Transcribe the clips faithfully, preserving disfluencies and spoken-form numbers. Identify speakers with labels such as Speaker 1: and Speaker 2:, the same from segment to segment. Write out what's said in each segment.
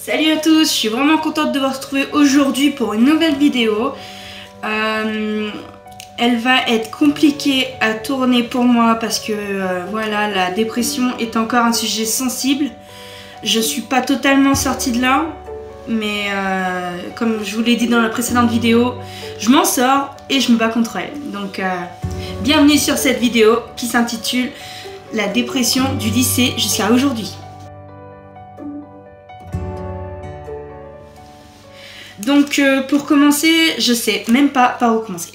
Speaker 1: Salut à tous, je suis vraiment contente de vous retrouver aujourd'hui pour une nouvelle vidéo. Euh, elle va être compliquée à tourner pour moi parce que euh, voilà, la dépression est encore un sujet sensible. Je suis pas totalement sortie de là, mais euh, comme je vous l'ai dit dans la précédente vidéo, je m'en sors et je me bats contre elle. Donc euh, bienvenue sur cette vidéo qui s'intitule La dépression du lycée jusqu'à aujourd'hui. Donc euh, pour commencer, je sais même pas par où commencer.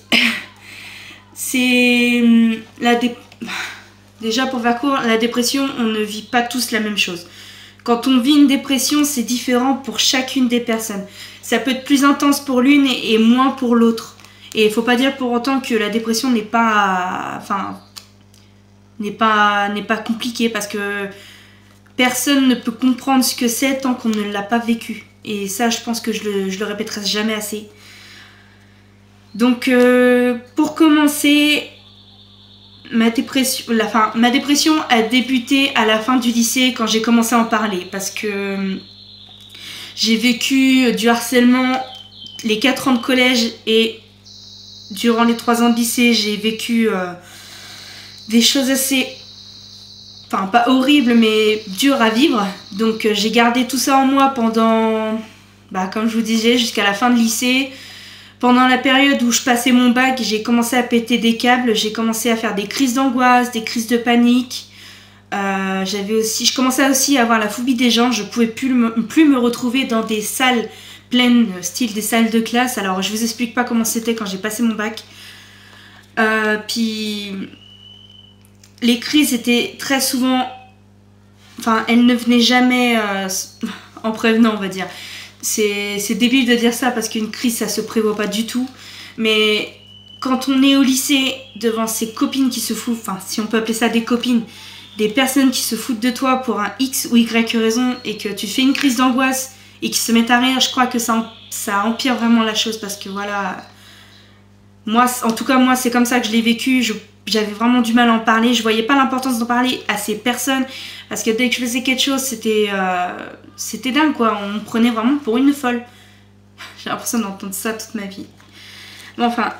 Speaker 1: C'est la dé... Déjà pour faire court, la dépression, on ne vit pas tous la même chose. Quand on vit une dépression, c'est différent pour chacune des personnes. Ça peut être plus intense pour l'une et, et moins pour l'autre. Et il faut pas dire pour autant que la dépression n'est pas, enfin, n'est pas, n'est pas compliquée parce que personne ne peut comprendre ce que c'est tant qu'on ne l'a pas vécu. Et ça, je pense que je le, je le répéterai jamais assez. Donc, euh, pour commencer, ma dépression, la, fin, ma dépression a débuté à la fin du lycée quand j'ai commencé à en parler. Parce que j'ai vécu du harcèlement les quatre ans de collège et durant les trois ans de lycée, j'ai vécu euh, des choses assez... Enfin, pas horrible, mais dur à vivre. Donc euh, j'ai gardé tout ça en moi pendant, bah, comme je vous disais, jusqu'à la fin de lycée. Pendant la période où je passais mon bac, j'ai commencé à péter des câbles. J'ai commencé à faire des crises d'angoisse, des crises de panique. Euh, j'avais aussi, je commençais aussi à avoir la phobie des gens. Je pouvais plus me, plus me retrouver dans des salles pleines, style des salles de classe. Alors je vous explique pas comment c'était quand j'ai passé mon bac. Euh, puis... Les crises étaient très souvent... Enfin, elles ne venaient jamais euh, en prévenant, on va dire. C'est débile de dire ça parce qu'une crise, ça se prévoit pas du tout. Mais quand on est au lycée, devant ses copines qui se foutent... Enfin, si on peut appeler ça des copines, des personnes qui se foutent de toi pour un X ou Y raison et que tu fais une crise d'angoisse et qui se mettent à rire, je crois que ça, ça empire vraiment la chose parce que voilà... Moi, en tout cas, moi, c'est comme ça que je l'ai vécu. Je J'avais vraiment du mal à en parler. Je voyais pas l'importance d'en parler à ces personnes. Parce que dès que je faisais quelque chose, c'était euh, c'était dingue, quoi. On me prenait vraiment pour une folle. J'ai l'impression d'entendre ça toute ma vie. Bon, enfin...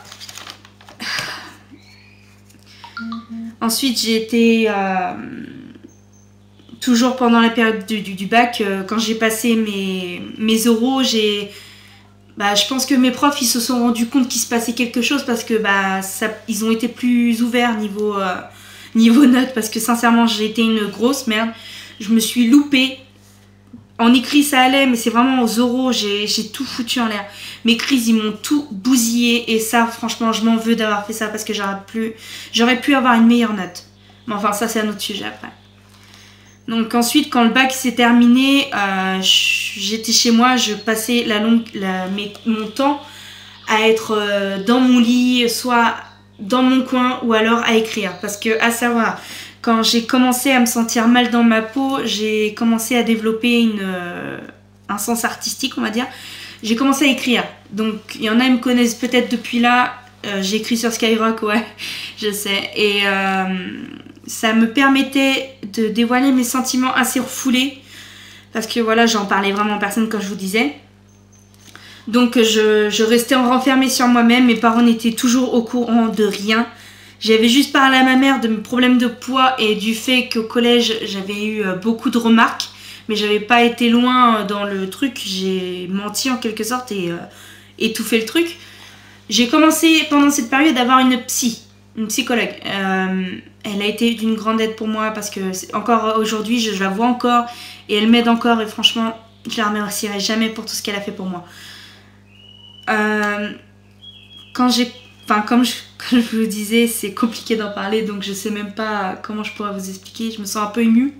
Speaker 1: Ensuite, j'ai été... Euh, toujours pendant la période du, du, du bac, euh, quand j'ai passé mes, mes oraux, j'ai... Bah, je pense que mes profs ils se sont rendus compte qu'il se passait quelque chose parce que bah, ça, ils ont été plus ouverts niveau, euh, niveau notes parce que sincèrement j'ai été une grosse merde. Je me suis loupée. En écrit ça allait mais c'est vraiment aux oraux, j'ai tout foutu en l'air. Mes crises ils m'ont tout bousillé et ça franchement je m'en veux d'avoir fait ça parce que j'aurais pu, j'aurais pu avoir une meilleure note. Mais enfin ça c'est un autre sujet après. Donc ensuite, quand le bac s'est terminé, euh, j'étais chez moi, je passais la longue, la, mes, mon temps à être euh, dans mon lit, soit dans mon coin ou alors à écrire. Parce que, à savoir, quand j'ai commencé à me sentir mal dans ma peau, j'ai commencé à développer une, euh, un sens artistique, on va dire. J'ai commencé à écrire. Donc il y en a qui me connaissent peut-être depuis là. Euh, J'écris sur Skyrock, ouais, je sais. Et... Euh, ça me permettait de dévoiler mes sentiments assez refoulés. Parce que voilà, j'en parlais vraiment en personne comme je vous disais. Donc je, je restais renfermée sur moi-même. Mes parents n'étaient toujours au courant de rien. J'avais juste parlé à ma mère de mes problèmes de poids et du fait qu'au collège, j'avais eu beaucoup de remarques. Mais j'avais pas été loin dans le truc. J'ai menti en quelque sorte et euh, étouffé le truc. J'ai commencé pendant cette période à avoir une psy. Une psychologue. Euh, elle a été d'une grande aide pour moi parce que encore aujourd'hui, je, je la vois encore et elle m'aide encore et franchement, je la remercierai jamais pour tout ce qu'elle a fait pour moi. Euh, quand j'ai, enfin comme je, comme je vous le disais, c'est compliqué d'en parler donc je sais même pas comment je pourrais vous expliquer. Je me sens un peu émue,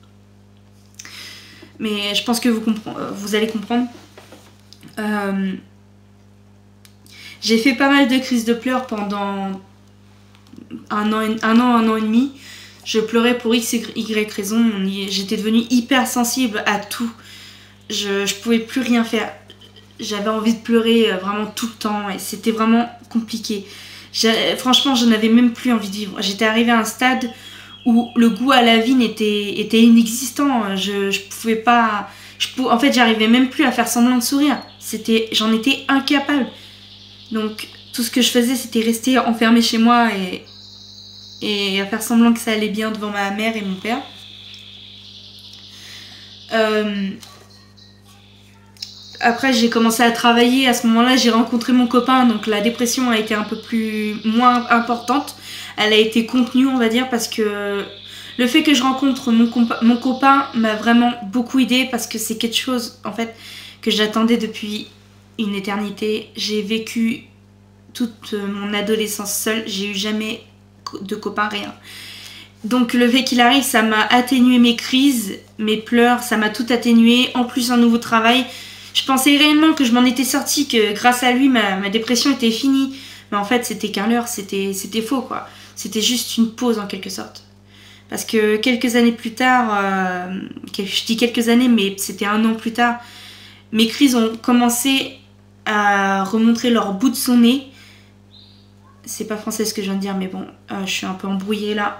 Speaker 1: mais je pense que vous, vous allez comprendre. Euh, j'ai fait pas mal de crises de pleurs pendant Un an, un an, un an et demi, je pleurais pour X, Y raison, j'étais devenue hyper sensible à tout, je, je pouvais plus rien faire, j'avais envie de pleurer vraiment tout le temps et c'était vraiment compliqué. Franchement, je n'avais même plus envie de vivre, j'étais arrivée à un stade où le goût à la vie était, était inexistant, je, je pouvais pas, Je pou... En fait, j'arrivais même plus à faire semblant de sourire. C'était... J'en étais incapable. Donc, tout ce que je faisais, c'était rester enfermée chez moi et... et à faire semblant que ça allait bien devant ma mère et mon père. Euh... Après, j'ai commencé à travailler. À ce moment-là, j'ai rencontré mon copain. Donc, la dépression a été un peu plus... moins importante. Elle a été contenue, on va dire, parce que... Le fait que je rencontre mon, mon copain m'a vraiment beaucoup aidée parce que c'est quelque chose, en fait, que j'attendais depuis une éternité. J'ai vécu toute mon adolescence seule. J'ai eu jamais de copain, rien. Donc le fait qu'il arrive, ça m'a atténué mes crises, mes pleurs, ça m'a tout atténué. En plus, un nouveau travail. Je pensais réellement que je m'en étais sortie, que grâce à lui, ma, ma dépression était finie. Mais en fait, c'était qu'un leurre, c'était c'était faux, quoi. C'était juste une pause, en quelque sorte. Parce que quelques années plus tard, euh, je dis quelques années, mais c'était un an plus tard, mes crises ont commencé à remontrer leur bout de son nez. C'est pas français ce que je viens de dire, mais bon, euh, je suis un peu embrouillée là.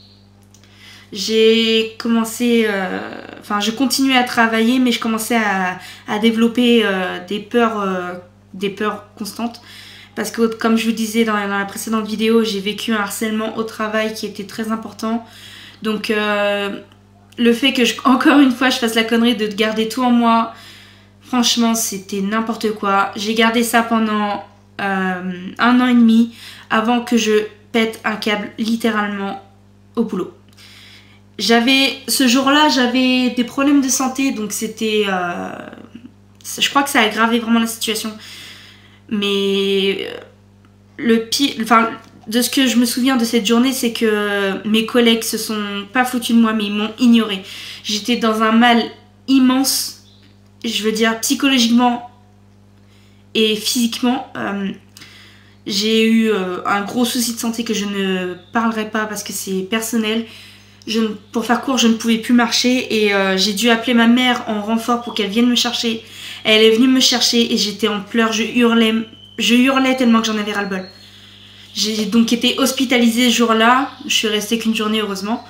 Speaker 1: J'ai commencé, euh, enfin je continuais à travailler, mais je commençais à, à développer euh, des peurs, euh, des peurs constantes. Parce que comme je vous disais dans la, dans la précédente vidéo, j'ai vécu un harcèlement au travail qui était très important. Donc euh, le fait que, je, encore une fois, je fasse la connerie de garder tout en moi, franchement, c'était n'importe quoi. J'ai gardé ça pendant euh, un an et demi avant que je pète un câble littéralement au boulot. J'avais, ce jour-là, j'avais des problèmes de santé, donc c'était... Euh, je crois que ça a aggravé vraiment la situation. Mais le pire... Enfin, de ce que je me souviens de cette journée, c'est que mes collègues se sont pas foutus de moi, mais ils m'ont ignoré. J'étais dans un mal immense, je veux dire psychologiquement et physiquement. Euh, j'ai eu euh, un gros souci de santé que je ne parlerai pas parce que c'est personnel. Je, pour faire court, je ne pouvais plus marcher et euh, j'ai dû appeler ma mère en renfort pour qu'elle vienne me chercher. Elle est venue me chercher et j'étais en pleurs, je hurlais, je hurlais tellement que j'en avais ras-le-bol. J'ai donc été hospitalisée ce jour-là, je suis restée qu'une journée heureusement.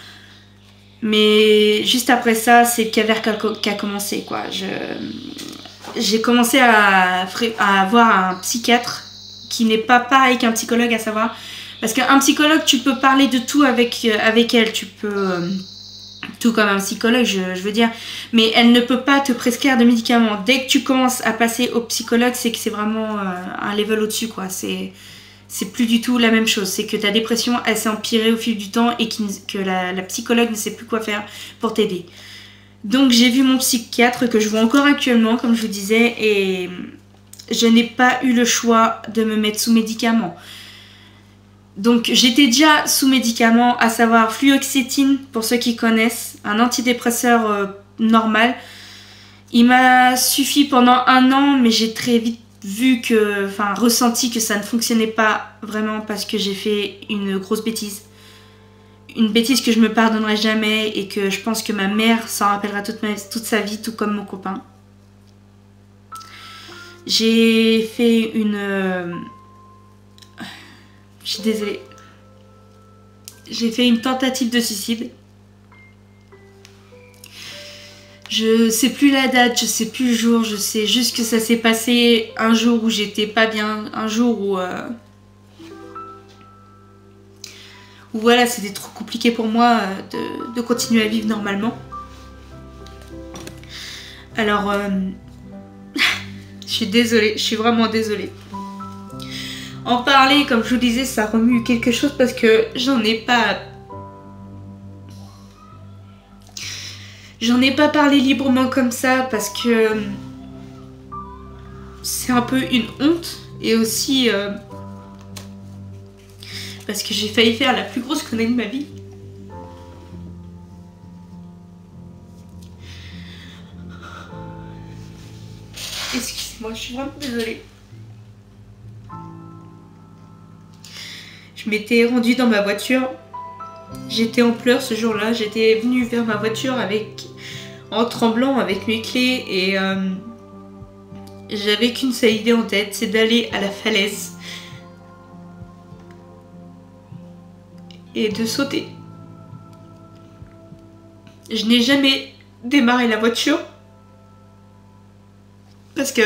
Speaker 1: Mais juste après ça, c'est le calvaire qui a commencé, quoi. J'ai commencé à, à avoir un psychiatre qui n'est pas pareil qu'un psychologue, à savoir. Parce qu'un psychologue, tu peux parler de tout avec, avec elle, tu peux... Euh, tout comme un psychologue, je, je veux dire. Mais elle ne peut pas te prescrire de médicaments. Dès que tu commences à passer au psychologue, c'est que c'est vraiment euh, un level au-dessus, quoi. C'est... C'est plus du tout la même chose. C'est que ta dépression, elle s'est empirée au fil du temps et que la, la psychologue ne sait plus quoi faire pour t'aider. Donc j'ai vu mon psychiatre que je vois encore actuellement, comme je vous disais, et je n'ai pas eu le choix de me mettre sous médicaments. Donc j'étais déjà sous médicaments, à savoir fluoxétine, pour ceux qui connaissent, un antidépresseur euh, normal. Il m'a suffi pendant un an, mais j'ai très vite vu que, enfin, ressenti que ça ne fonctionnait pas vraiment parce que j'ai fait une grosse bêtise. Une bêtise que je me pardonnerai jamais et que je pense que ma mère s'en rappellera toute, ma, toute sa vie, tout comme mon copain. J'ai fait une... Euh... Je suis désolée. J'ai fait une tentative de suicide. Je sais plus la date, je sais plus le jour, je sais juste que ça s'est passé un jour où j'étais pas bien, un jour où... Euh, où voilà, c'était trop compliqué pour moi de, de continuer à vivre normalement. Alors, euh, je suis désolée, je suis vraiment désolée. En parler, comme je vous disais, ça remue quelque chose parce que j'en ai pas... J'en ai pas parlé librement comme ça parce que c'est un peu une honte et aussi euh, parce que j'ai failli faire la plus grosse connerie de ma vie. Excusez-moi, je suis vraiment désolée. Je m'étais rendue dans ma voiture. J'étais en pleurs ce jour-là. J'étais venue vers ma voiture avec... en tremblant avec mes clés et euh, j'avais qu'une seule idée en tête, c'est d'aller à la falaise et de sauter. Je n'ai jamais démarré la voiture parce que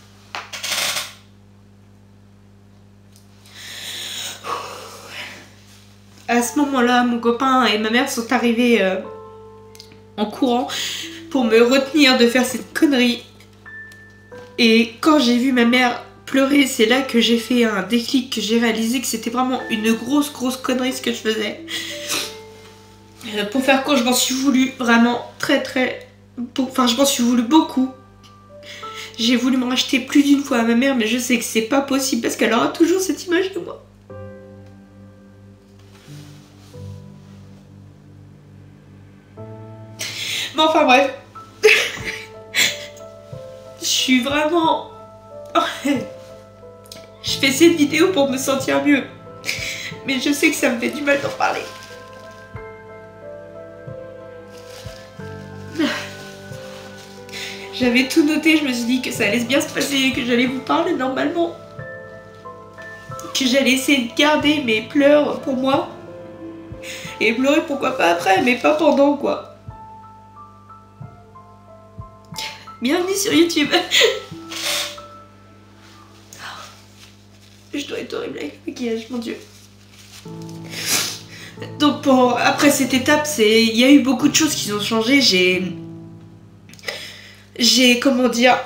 Speaker 1: à ce moment-là, mon copain et ma mère sont arrivés euh, en courant pour me retenir de faire cette connerie. Et quand j'ai vu ma mère pleurer, c'est là que j'ai fait un déclic, que j'ai réalisé que c'était vraiment une grosse grosse connerie ce que je faisais. Euh, pour faire court, je m'en suis voulu vraiment très très... Enfin, je m'en suis voulu beaucoup. J'ai voulu me racheter plus d'une fois à ma mère, mais je sais que c'est pas possible parce qu'elle aura toujours cette image de moi. Mais enfin bref. Je suis vraiment... Je fais cette vidéo pour me sentir mieux. Mais je sais que ça me fait du mal d'en parler. J'avais tout noté, je me suis dit que ça allait bien se passer, que j'allais vous parler normalement. Que j'allais essayer de garder mes pleurs pour moi. Et pleurer pourquoi pas après, mais pas pendant quoi. Bienvenue sur YouTube. Je dois être horrible avec le maquillage, mon dieu. Donc pour après cette étape, c'est il y a eu beaucoup de choses qui ont changé. J'ai j'ai comment dire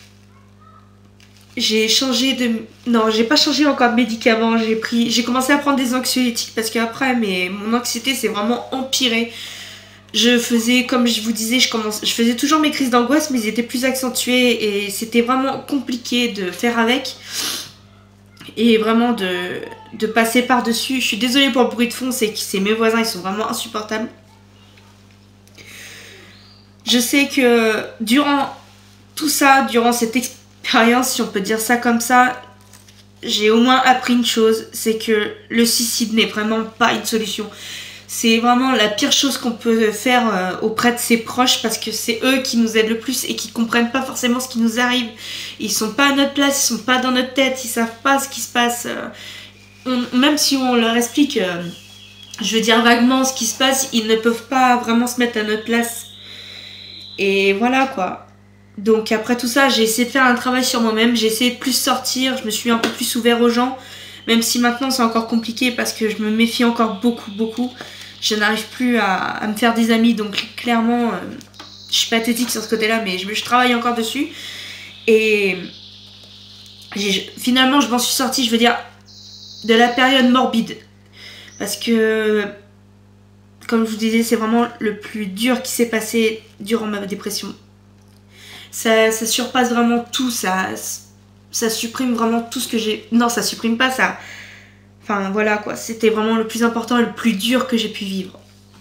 Speaker 1: j'ai changé de non, j'ai pas changé encore de médicaments. J'ai pris j'ai commencé à prendre des anxiolytiques parce qu'après mais mon anxiété s'est vraiment empirée. Je faisais, comme je vous disais, je, commence, je faisais toujours mes crises d'angoisse, mais ils étaient plus accentués et c'était vraiment compliqué de faire avec. Et vraiment de, de passer par-dessus. Je suis désolée pour le bruit de fond, c'est que mes voisins, ils sont vraiment insupportables. Je sais que durant tout ça, durant cette expérience, si on peut dire ça comme ça, j'ai au moins appris une chose, c'est que le suicide n'est vraiment pas une solution. C'est vraiment la pire chose qu'on peut faire euh, auprès de ses proches parce que c'est eux qui nous aident le plus et qui comprennent pas forcément ce qui nous arrive. Ils sont pas à notre place, ils sont pas dans notre tête, ils savent pas ce qui se passe. Euh, on, même si on leur explique, euh, je veux dire vaguement ce qui se passe, ils ne peuvent pas vraiment se mettre à notre place. Et voilà quoi. Donc après tout ça, j'ai essayé de faire un travail sur moi-même, j'ai essayé de plus sortir, je me suis un peu plus ouvert aux gens. Même si maintenant c'est encore compliqué parce que je me méfie encore beaucoup, beaucoup. Je n'arrive plus à, à me faire des amis, donc clairement, euh, je suis pathétique sur ce côté-là, mais je, je travaille encore dessus. Et finalement, je m'en suis sortie, je veux dire, de la période morbide. Parce que, comme je vous disais, c'est vraiment le plus dur qui s'est passé durant ma dépression. Ça, ça surpasse vraiment tout, ça, ça supprime vraiment tout ce que j'ai... Non, ça supprime pas, ça... Enfin voilà quoi, c'était vraiment le plus important et le plus dur que j'ai pu vivre.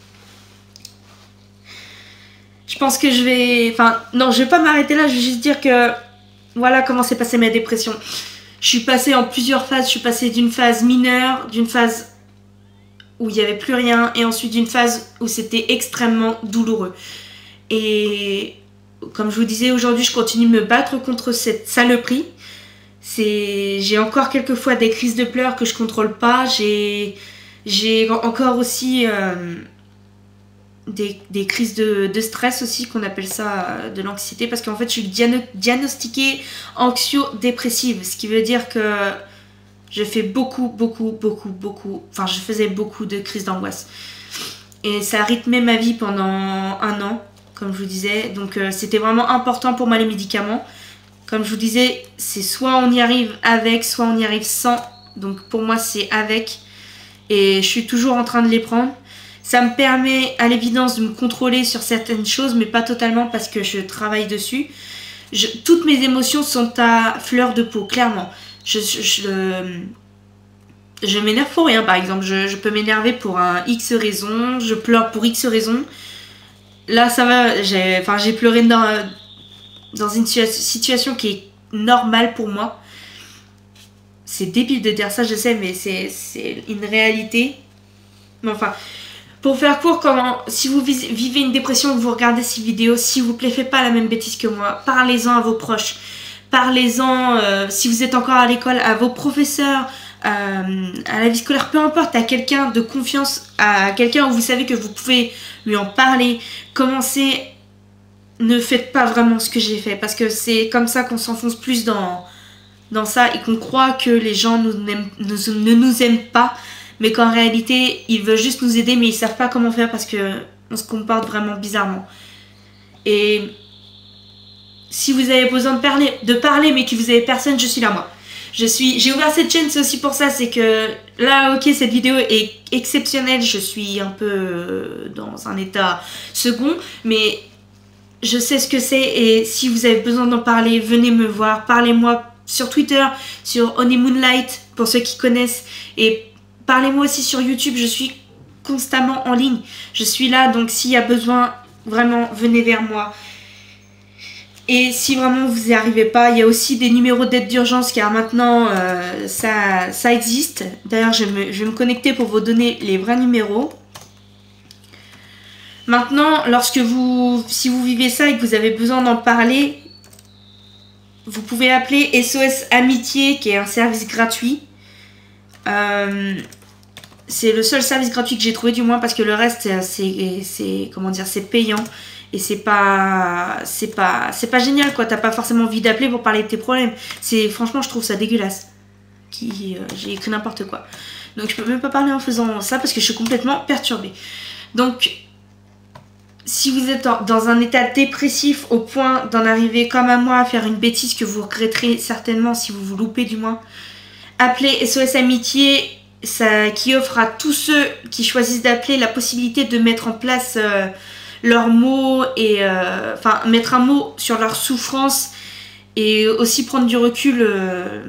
Speaker 1: Je pense que je vais... Enfin non, je vais pas m'arrêter là, je vais juste dire que... Voilà comment s'est passée ma dépression. Je suis passée en plusieurs phases, je suis passée d'une phase mineure, d'une phase où il n'y avait plus rien, et ensuite d'une phase où c'était extrêmement douloureux. Et comme je vous disais, aujourd'hui je continue de me battre contre cette saloperie. J'ai encore quelques fois des crises de pleurs que je contrôle pas. J'ai encore aussi euh, des, des crises de, de stress aussi, qu'on appelle ça euh, de l'anxiété. Parce qu'en fait, je suis diagno diagnostiquée anxio-dépressive. Ce qui veut dire que je fais beaucoup, beaucoup, beaucoup, beaucoup... Enfin, je faisais beaucoup de crises d'angoisse. Et ça a rythmé ma vie pendant un an, comme je vous disais. Donc, euh, c'était vraiment important pour moi les médicaments. Comme je vous disais, c'est soit on y arrive avec, soit on y arrive sans. Donc pour moi, c'est avec. Et je suis toujours en train de les prendre. Ça me permet à l'évidence de me contrôler sur certaines choses, mais pas totalement parce que je travaille dessus. Je, toutes mes émotions sont à fleur de peau, clairement. Je, je, je, je m'énerve pour rien, par exemple. Je, je peux m'énerver pour un X raison. Je pleure pour X raison. Là, ça va. J'ai enfin, j'ai pleuré dans... dans une situation qui est normale pour moi. C'est débile de dire ça, je sais, mais c'est une réalité. Mais enfin, pour faire court, comment, si vous vivez une dépression, vous regardez ces vidéos, s'il vous plaît, faites pas la même bêtise que moi. Parlez-en à vos proches. Parlez-en, euh, si vous êtes encore à l'école, à vos professeurs, euh, à la vie scolaire, peu importe, à quelqu'un de confiance, à quelqu'un où vous savez que vous pouvez lui en parler. Commencez... ne faites pas vraiment ce que j'ai fait. Parce que c'est comme ça qu'on s'enfonce plus dans, dans ça et qu'on croit que les gens nous aiment, nous, ne nous aiment pas. Mais qu'en réalité, ils veulent juste nous aider, mais ils savent pas comment faire parce qu'on se comporte vraiment bizarrement. Et si vous avez besoin de parler, de parler mais que vous avez personne, je suis là moi. Je suis, j'ai ouvert cette chaîne, c'est aussi pour ça, c'est que là, ok, cette vidéo est exceptionnelle, je suis un peu dans un état second, mais je sais ce que c'est et si vous avez besoin d'en parler, venez me voir, parlez-moi sur Twitter, sur Honey Moonlight, pour ceux qui connaissent, et parlez-moi aussi sur YouTube, je suis constamment en ligne, je suis là, donc s'il y a besoin, vraiment, venez vers moi. Et si vraiment vous n'y arrivez pas, il y a aussi des numéros d'aide d'urgence car maintenant euh, ça, ça existe. D'ailleurs, je, je vais me connecter pour vous donner les vrais numéros. Maintenant, lorsque vous, si vous vivez ça et que vous avez besoin d'en parler, vous pouvez appeler S O S Amitié qui est un service gratuit. Euh, c'est le seul service gratuit que j'ai trouvé du moins parce que le reste c'est comment dire, c'est payant. Et c'est pas, c'est pas, c'est pas génial quoi, t'as pas forcément envie d'appeler pour parler de tes problèmes. C'est, franchement je trouve ça dégueulasse. Qui, euh, j'ai écrit n'importe quoi. Donc je peux même pas parler en faisant ça parce que je suis complètement perturbée. Donc, si vous êtes dans un état dépressif au point d'en arriver comme à moi à faire une bêtise que vous regretterez certainement si vous vous loupez du moins, appelez S O S Amitié, ça, qui offre à tous ceux qui choisissent d'appeler la possibilité de mettre en place... Euh, leurs mots et euh, enfin mettre un mot sur leur souffrance et aussi prendre du recul euh,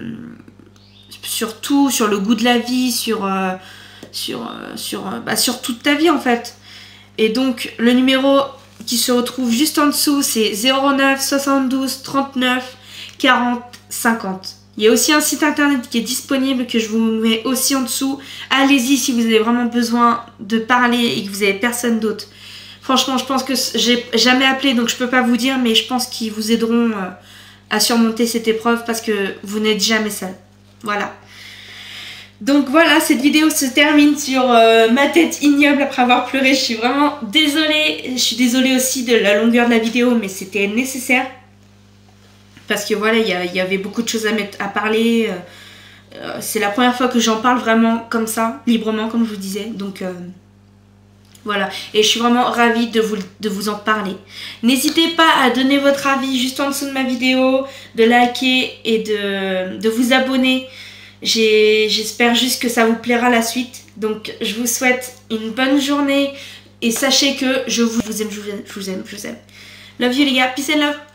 Speaker 1: sur tout, sur le goût de la vie, sur euh, sur euh, sur euh, bah, sur toute ta vie en fait. Et donc le numéro qui se retrouve juste en dessous c'est zéro neuf soixante-douze trente-neuf quarante cinquante. Il y a aussi un site internet qui est disponible que je vous mets aussi en dessous. Allez-y si vous avez vraiment besoin de parler et que vous avez personne d'autre. Franchement, je pense que j'ai jamais appelé, donc je peux pas vous dire, mais je pense qu'ils vous aideront euh, à surmonter cette épreuve parce que vous n'êtes jamais seul. Voilà. Donc voilà, cette vidéo se termine sur euh, ma tête ignoble après avoir pleuré. Je suis vraiment désolée. Je suis désolée aussi de la longueur de la vidéo, mais c'était nécessaire. Parce que voilà, il y, y avait beaucoup de choses à, mettre, à parler. Euh, C'est la première fois que j'en parle vraiment comme ça, librement, comme je vous disais. Donc... Euh, Voilà, et je suis vraiment ravie de vous, de vous en parler. N'hésitez pas à donner votre avis juste en dessous de ma vidéo, de liker et de, de vous abonner. J'espère juste que ça vous plaira la suite. Donc je vous souhaite une bonne journée et sachez que je vous, je vous aime, je vous aime, je vous aime, je vous aime. Love you les gars, peace and love.